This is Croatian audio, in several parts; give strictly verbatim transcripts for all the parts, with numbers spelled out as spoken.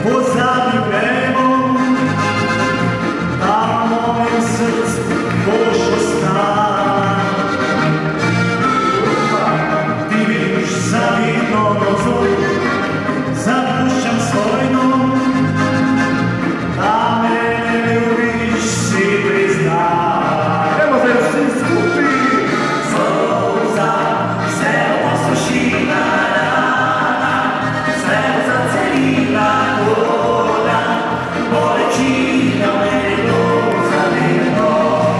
pozadi nebom, a u mojem srcu Bož ostala. Ti vidiš zavidno rozo, zapušćam svojno, a mene ljubiš si priznala. Evo za još svi skupi! Solza, selo sušina rana, selo zacelina koda, bolečina meni dozavino.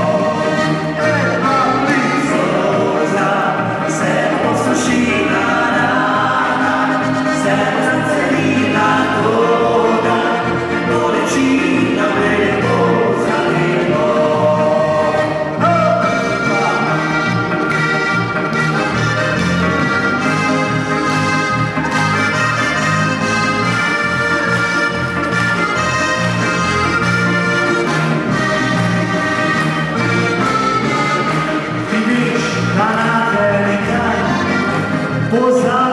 Solza, selo sušina rana, selo zacelina koda, bolečina meni dozavino. Ti vidiš da na velika pozad